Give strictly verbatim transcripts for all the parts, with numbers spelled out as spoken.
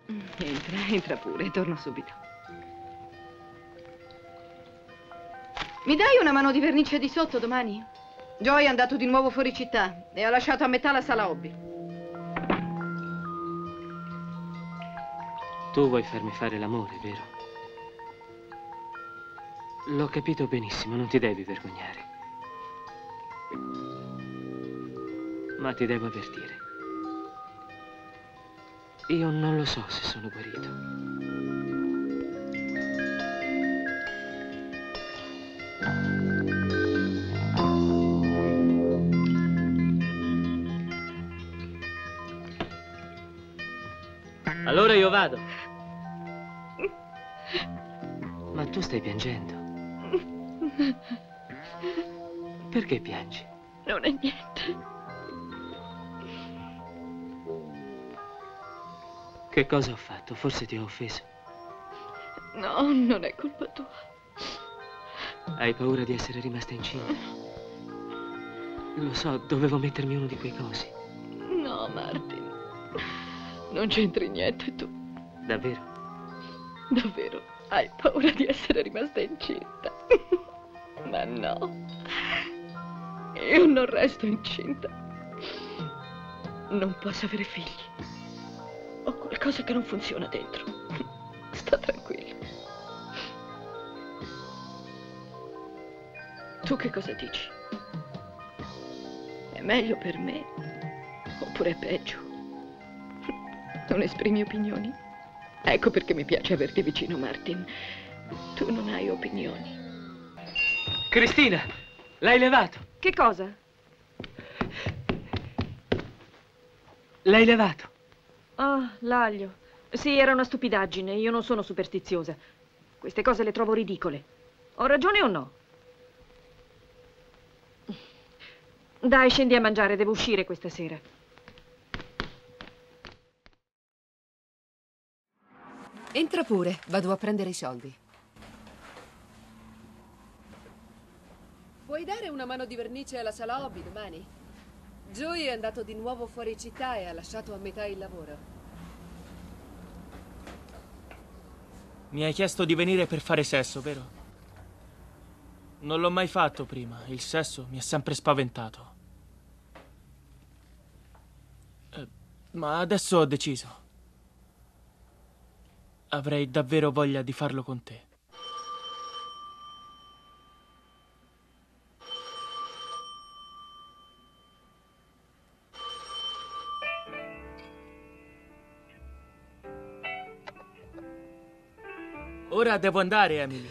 Entra, entra pure, torno subito. Mi dai una mano di vernice di sotto domani? Joy è andato di nuovo fuori città e ha lasciato a metà la sala hobby. Tu vuoi farmi fare l'amore, vero? L'ho capito benissimo, non ti devi vergognare. Ma ti devo avvertire. Io non lo so se sono guarito. Allora io vado. Ma tu stai piangendo. Perché piangi? Non è niente. Che cosa ho fatto? Forse ti ho offeso. No, non è colpa tua. Hai paura di essere rimasta incinta? Lo so, dovevo mettermi uno di quei cosi. No, Martin. Non c'entri niente tu. Davvero? Davvero? Hai paura di essere rimasta incinta? Ma no. Io non resto incinta. Non posso avere figli. Ho qualcosa che non funziona dentro. Sta tranquillo. Tu che cosa dici? È meglio per me? Oppure è peggio? Non esprimi opinioni? Ecco perché mi piace averti vicino, Martin. Tu non hai opinioni. Cristina, l'hai levato. Che cosa? L'hai levato. Ah, l'aglio. Sì, era una stupidaggine. Io non sono superstiziosa. Queste cose le trovo ridicole. Ho ragione o no? Dai, scendi a mangiare. Devo uscire questa sera. Entra pure, vado a prendere i soldi. Puoi dare una mano di vernice alla sala hobby domani? Joey è andato di nuovo fuori città e ha lasciato a metà il lavoro. Mi hai chiesto di venire per fare sesso, vero? Non l'ho mai fatto prima. Il sesso mi ha sempre spaventato. Eh, ma adesso ho deciso. Avrei davvero voglia di farlo con te. Ora devo andare, Emily.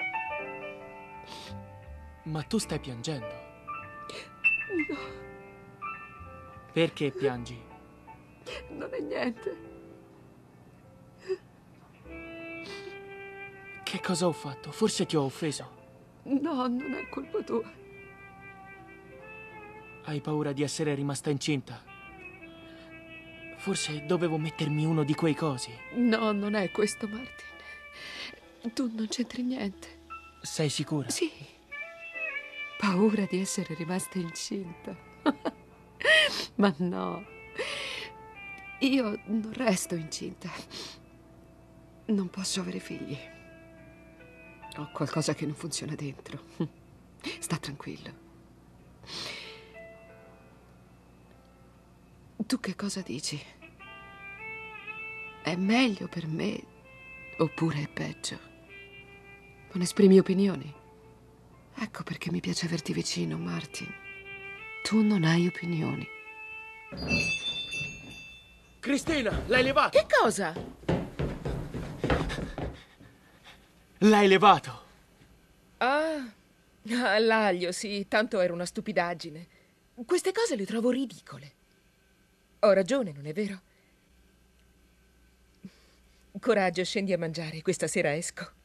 Ma tu stai piangendo. No. Perché piangi? Non è niente. Che cosa ho fatto? Forse ti ho offeso. No, non è colpa tua. Hai paura di essere rimasta incinta? Forse dovevo mettermi uno di quei cosi. No, non è questo, Martin. Tu non c'entri niente. Sei sicura? Sì. Paura di essere rimasta incinta. Ma no. Io non resto incinta. Non posso avere figli. Ho qualcosa che non funziona dentro. Sta tranquillo. Tu che cosa dici? È meglio per me oppure è peggio? Non esprimi opinioni? Ecco perché mi piace averti vicino, Martin. Tu non hai opinioni. Cristina, l'hai levato! Che cosa? L'hai levato! Ah, l'aglio, sì, tanto era una stupidaggine. Queste cose le trovo ridicole. Ho ragione, non è vero? Coraggio, scendi a mangiare, questa sera esco.